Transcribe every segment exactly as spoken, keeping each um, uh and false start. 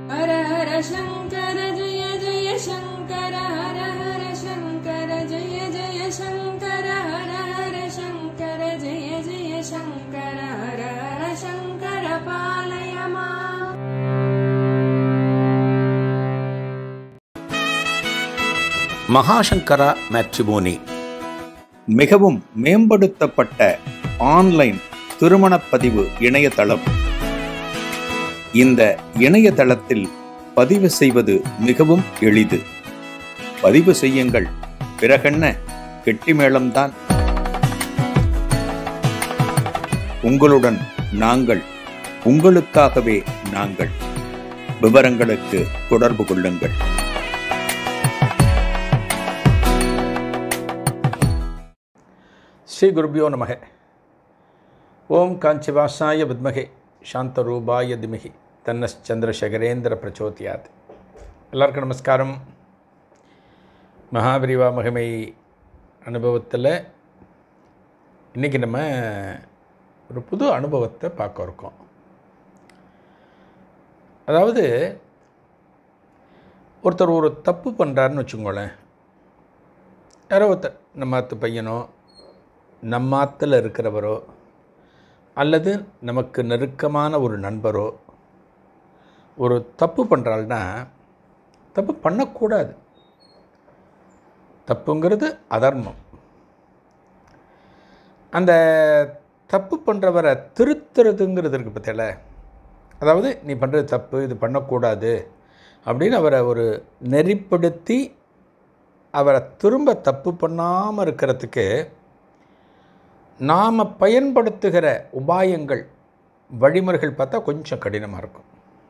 ஹர ஹர சங்கர ஜெய ஜெய சங்கர ஹர ஹர சங்கர ஜெய ஜெய சங்கர ஹர ஹர சங்கர ஜெய ஜெய சங்கர ஹர ஹர சங்கர பாலய மாம். மகாசங்கரா மேட்ரிமோனி மிகவும் மேம்படுத்தப்பட்ட ஆன்லைன் திருமணப்பதிவு இணையதளம். இந்த இணையதளத்தில் பதிவு செய்வது மிகவும் எளிது. பதிவு செய்யுங்கள், பிறகென்ன கெட்டிமேளம்தான். உங்களுடன் நாங்கள், உங்களுக்காகவே நாங்கள். விவரங்களுக்கு தொடர்பு கொள்ளுங்கள். ஸ்ரீ குருபியோ நமக. ஓம் காஞ்சிவாசாய வித்மகே சாந்தரூபாய திமிகி தன்னச்சந்திரசேகரேந்திர பிரச்சோதியாத். எல்லாருக்கும் நமஸ்காரம். மகாபிரிவா மகிமை அனுபவத்தில் இன்றைக்கி நம்ம ஒரு புது அனுபவத்தை பார்க்க இருக்கோம். அதாவது ஒருத்தர் ஒரு தப்பு பண்ணுறாருன்னு வச்சுக்கோங்களேன். யாரோ ஒருத்தர் நம்ம ஆத்து பையனோ நம்ம ஆற்றுல இருக்கிறவரோ அல்லது நமக்கு நெருக்கமான ஒரு நண்பரோ ஒரு தப்பு பண்ணுறாள்னா, தப்பு பண்ணக்கூடாது. தப்புங்கிறது அதர்மம். அந்த தப்பு பண்ணுறவரை திருத்துறதுங்கிறது இருக்குது பற்றியில. அதாவது நீ பண்ணுறது தப்பு, இது பண்ணக்கூடாது அப்படின்னு அவரை ஒரு நெறிப்படுத்தி அவரை திரும்ப தப்பு பண்ணாமல் இருக்கிறதுக்கு நாம் பயன்படுத்துகிற உபாயங்கள், வழிமுறைகள் பார்த்தா கொஞ்சம் கடினமாக இருக்கும்.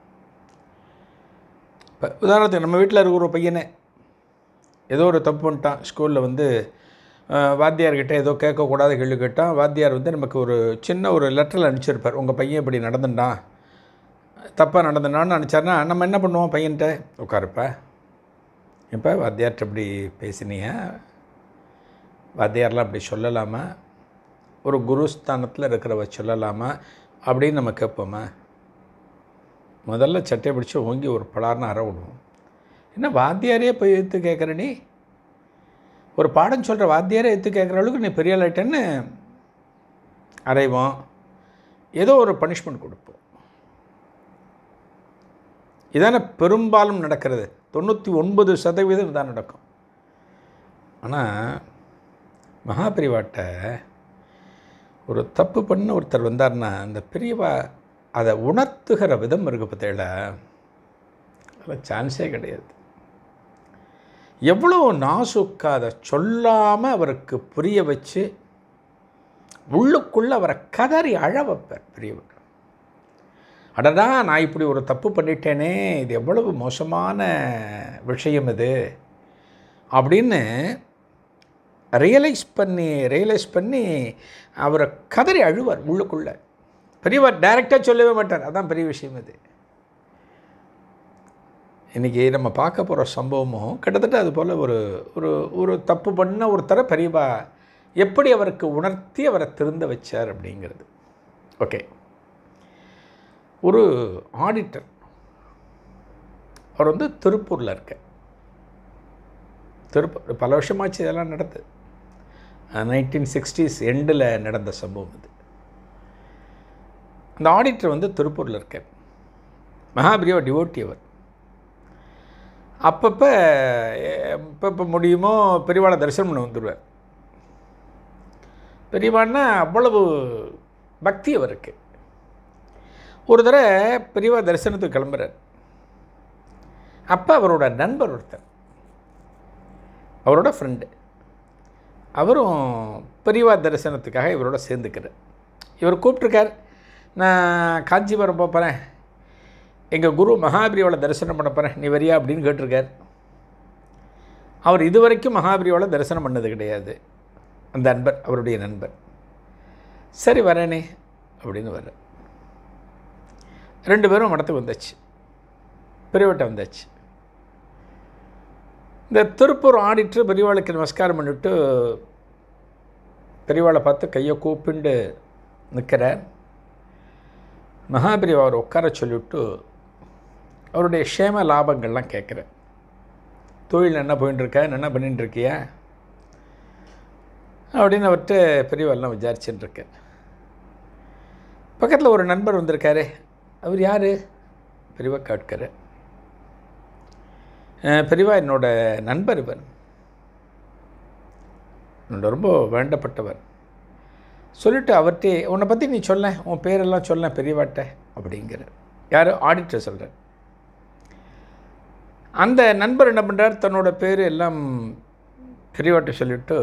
இப்போ உதாரணத்துக்கு நம்ம வீட்டில் இருக்கிற ஒரு பையனை ஏதோ ஒரு தப்பு பண்ணிட்டான். ஸ்கூலில் வந்து வாத்தியார்கிட்ட ஏதோ கேட்கக்கூடாத கேள்வி கேட்டான். வாத்தியார் வந்து நமக்கு ஒரு சின்ன ஒரு லெட்டரில் அனுப்பிச்சிருப்பார். உங்கள் பையன் இப்படி நடந்துட்டான், தப்பாக நடந்துட்டான்னு அனுப்பிச்சார்னா நம்ம என்ன பண்ணுவோம்? பையன்கிட்ட உட்காருப்பா, இப்போ வாத்தியார்கிட்ட இப்படி பேசினியா, வாத்தியார்லாம் அப்படி சொல்லலாமா, ஒரு குருஸ்தானத்தில் இருக்கிறவ சொல்லலாமா அப்படின்னு நம்ம கேட்போமா? முதல்ல சட்டையை பிடிச்சி ஓங்கி ஒரு பலார்னு அற விடுவோம். என்ன வாத்தியாரே போய் எடுத்து கேட்குற, நீ ஒரு பாடம் சொல்கிற வாத்தியாரே எடுத்து கேட்குற அளவுக்கு நீ பெரிய ஆளாயிட்டேன்னு அறைவோம். ஏதோ ஒரு பனிஷ்மெண்ட் கொடுப்போம். இதான பெரும்பாலும் நடக்கிறது. தொண்ணூற்றி ஒன்பது சதவீதம் இதான் நடக்கும். ஆனால் மகாபிரிவாட்ட ஒரு தப்பு பண்ண ஒருத்தர் வந்தார்னா அந்த பெரியவா அதை உணர்த்துகிற விதம் இருக்குது பற்றியில, அதில் சான்ஸே கிடையாது. எவ்வளோ நாசுக்கா அதை சொல்லாமல் அவருக்கு புரிய வச்சு உள்ளுக்குள்ளே அவரை கதறி அழ வைப்பார் பெரியவர். அடடா, நான் இப்படி ஒரு தப்பு பண்ணிட்டேனே, இது எவ்வளவு மோசமான விஷயம் இது அப்படின்னு ரியலைஸ் பண்ணி ரியலைஸ் பண்ணி அவரை கதறி அழுவார் உள்ளுக்குள்ளே. பெரியவர் டைரெக்டாக சொல்லவே மாட்டார். அதான் பெரிய விஷயம் இது. இன்றைக்கி நம்ம பார்க்க போகிற சம்பவமும் கிட்டத்தட்ட அது போல் ஒரு ஒரு ஒரு தப்பு பண்ண ஒருத்தரை பெரியவா எப்படி அவருக்கு உணர்த்தி அவரை திருந்த வச்சார் அப்படிங்கிறது. ஓகே, ஒரு ஆடிட்டர், அவர் வந்து திருப்பூரில் இருக்க. திருப்பூர் பல வருஷமாச்சு இதெல்லாம் நடந்து. நைன்டீன் சிக்ஸ்டீஸ் எண்டில் நடந்த சம்பவம் இது. அந்த ஆடிட்டர் வந்து திருப்பூரில் இருக்கார். மகாபிரிவா டிவோட்டி அவர். அப்பப்போ இப்போ இப்போ முடியுமோ பெரியவாளை தரிசனம் பண்ண வந்துடுவார். பெரியவான்னா அவ்வளவு பக்தி அவருக்கு. ஒரு தடவை பெரியவா தரிசனத்துக்கு கிளம்புறார். அப்போ அவரோட நண்பர் ஒருத்தர், அவரோட ஃப்ரெண்டு, அவரும் பெரியவா தரிசனத்துக்காக இவரோட சேர்ந்துக்கிறார். இவர் கூப்பிட்ருக்கார், நான் காஞ்சிபுரம் போகிறேன், எங்கள் குரு மகாபிரிவாளை தரிசனம் பண்ண போகிறேன், நீ வரியா அப்படின்னு கேட்டிருக்கார். அவர் இது வரைக்கும் மகாபிரிவாளை தரிசனம் பண்ணது கிடையாது. அந்த நண்பர், அவருடைய நண்பர். சரி வரேனே அப்படின்னு வர்ற. ரெண்டு பேரும் மடத்துக்கு வந்தாச்சு, பெரியவட்ட வந்தாச்சு. இந்த திருப்பூர் ஆடிட்டர் பெரியவாளுக்கு நமஸ்காரம் பண்ணிவிட்டு பெரியவாளை பார்த்து கையை கூப்பிண்டு நிற்கிறார். மகாபிரிவா அவர் உட்கார சொல்லிவிட்டு அவருடைய க்ஷேம லாபங்கள்லாம் கேட்குறேன். தொழில் என்ன போயின்ட்டுருக்க, என்ன பண்ணிட்டுருக்கியா அப்படின்னு அவர்கிட்ட பெரியவெல்லாம் விசாரிச்சுட்டுருக்கேன். பக்கத்தில் ஒரு நண்பர் வந்திருக்காரு. அவர் யார்? பெரியவா கேட்கிறார். பெரியவா என்னோட நண்பர், இவன் என்னோட ரொம்ப வேண்டப்பட்டவர். சொல்லிவிட்டு அவர்கிட்ட உன்னை பற்றி நீ சொல்ல, உன் பேரெல்லாம் சொல்ல பெரியவாட்ட அப்படிங்கிற. யார்? ஆடிட்டர் சொல்கிறேன். அந்த நண்பர் என்ன பண்ணுறார், தன்னோட பேர் எல்லாம் பெரியவாட்ட சொல்லிவிட்டு,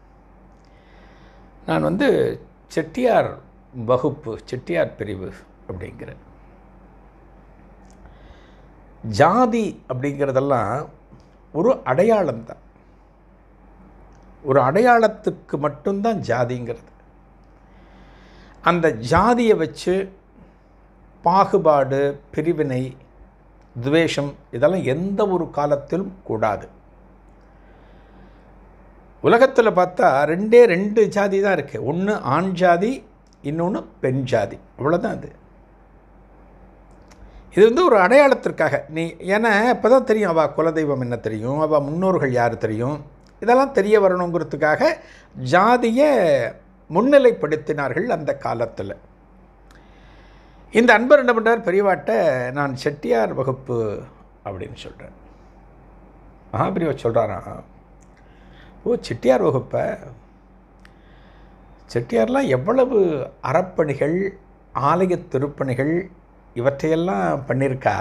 நான் வந்து செட்டியார் வகுப்பு, செட்டியார் பிரிவு அப்படிங்கிற. ஜாதி அப்படிங்கிறதெல்லாம் ஒரு அடையாளம் தான். ஒரு அடையாளத்துக்கு மட்டும்தான் ஜாதிங்கிறது. அந்த ஜாதியை வச்சு பாகுபாடு, பிரிவினை, துவேஷம் இதெல்லாம் எந்த ஒரு காலத்திலும் கூடாது. உலகத்தில் பார்த்தா ரெண்டே ரெண்டு ஜாதி தான் இருக்குது. ஒன்று ஆண் ஜாதி, இன்னொன்று பெண் ஜாதி. அவ்வளோதான் அது. இது வந்து ஒரு அடையாளத்திற்காக நீ, ஏன்னா இப்போ தான் தெரியும் அவள் குலதெய்வம் என்ன தெரியும், அவள் முன்னோர்கள் யார் தெரியும், இதெல்லாம் தெரிய வரணுங்கிறதுக்காக ஜாதியை முன்னிலைப்படுத்தினார்கள் அந்த காலத்தில். இந்த அன்பர் என்ன பண்ணுறார், பெரியவாட்ட நான் செட்டியார் வகுப்பு அப்படின்னு சொல்கிறேன். மகாபிரிவா சொல்கிறாராம், ஓ செட்டியார் வகுப்பை, செட்டியார்லாம் எவ்வளவு அறப்பணிகள், ஆலய திருப்பணிகள் இவற்றையெல்லாம் பண்ணியிருக்கா.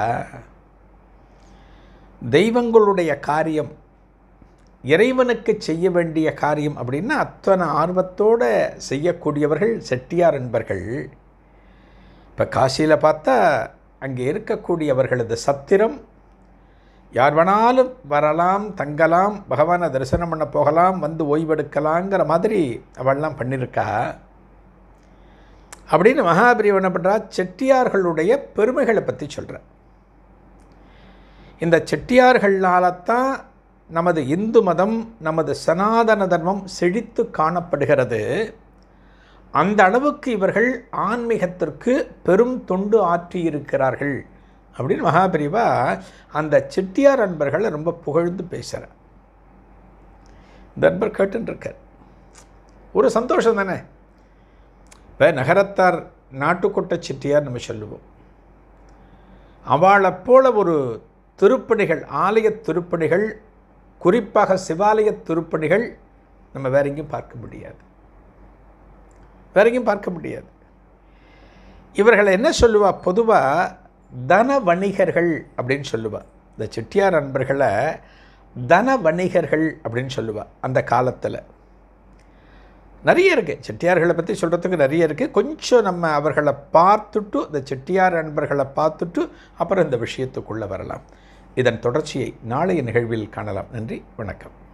தெய்வங்களுடைய காரியம், இறைவனுக்கு செய்ய வேண்டிய காரியம் அப்படின்னா அத்தனை ஆர்வத்தோடு செய்யக்கூடியவர்கள் செட்டியார் என்பர்கள். இப்போ காசியில் பார்த்தா அங்கே இருக்கக்கூடியவர்களது சத்திரம், யார் வேணாலும் வரலாம், தங்கலாம், பகவானை தரிசனம் பண்ண போகலாம், வந்து ஓய்வெடுக்கலாங்கிற மாதிரி அவள்லாம் பண்ணியிருக்கா. அப்படின்னு மகாபிரிவா என்ன பண்ணுறா, செட்டியார்களுடைய பெருமைகளை பற்றி சொல்கிறார். இந்த செட்டியார்களால்தான் நமது இந்து மதம், நமது சனாதன தர்மம் செழித்து காணப்படுகிறது. அந்த அளவுக்கு இவர்கள் ஆன்மீகத்திற்கு பெரும் தொண்டு ஆற்றியிருக்கிறார்கள் அப்படின்னு மகாபிரிவா அந்த செட்டியார் அன்பர்களை ரொம்ப புகழ்ந்து பேசுகிறார். இந்த அன்பர் கேட்டுருக்கார். ஒரு சந்தோஷம் தானே. இப்போ நகரத்தார் நாட்டுக்கோட்டை செட்டியார் நம்ம சொல்லுவோம். அவளை போல ஒரு திருப்பணிகள், ஆலய திருப்பணிகள், குறிப்பாக சிவாலய திருப்பணிகள் நம்ம வேற எங்கேயும் பார்க்க முடியாது, வேற எங்கேயும் பார்க்க முடியாது. இவர்களை என்ன சொல்லுவா, பொதுவாக தன வணிகர்கள் அப்படின்னு சொல்லுவா. இந்த செட்டியார் அன்பர்களை தன வணிகர்கள் அப்படின்னு சொல்லுவா. அந்த காலத்தில் நிறைய இருக்குது, செட்டியார்களை பற்றி சொல்கிறதுக்கு நிறைய இருக்குது. கொஞ்சம் நம்ம அவர்களை பார்த்துட்டு, இந்த செட்டியார் அன்பர்களை பார்த்துட்டு அப்புறம் இந்த விஷயத்துக்குள்ளே வரலாம். இதன் தொடர்ச்சியை நாளைய நிகழ்வில் காணலாம். நன்றி, வணக்கம்.